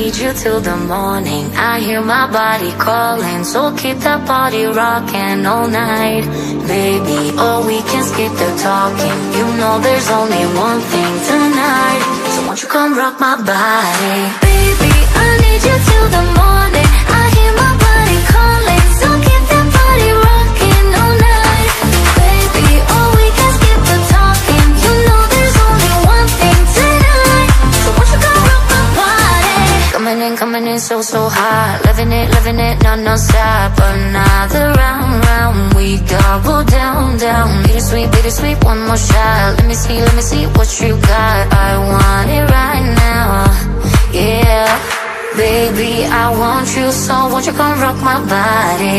need you till the morning. I hear my body calling, so keep that body rocking all night. Baby, oh, we can skip the talking. You know there's only one thing tonight, so won't you come rock my body? Baby, I need you till the morning. I hear my body calling, so keep that body rocking all night. Baby, oh, we can skip the talking. You know there's only one thing tonight, so won't you come rock my body? Coming in so hot. Living it, non-stop. Another round, we double down. Bittersweet, one more shot. Let me see what you got. I want it right now, yeah. Baby, I want you, so won't you come rock my body?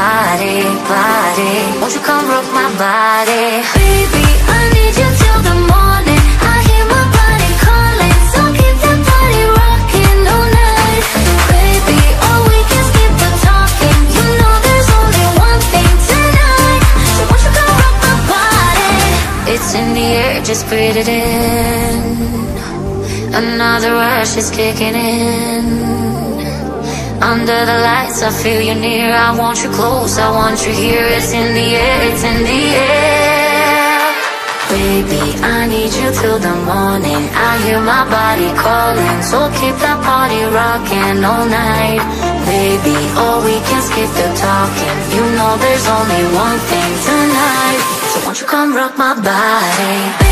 Won't you come rock my body? Baby, I need you till the morning. I hear my body calling, so keep that body rocking all night. Baby, oh, we can skip the talking. You know there's only one thing tonight, so won't you come rock my body? It's in the air, just breathe it in. Another rush is kicking in. Under the lights, I feel you near. I want you close, I want you here. It's in the air, it's in the air. Baby, I need you till the morning. I hear my body calling, so keep that body rocking all night. Baby, oh, we can skip the talking. You know there's only one thing tonight, so won't you come rock my body?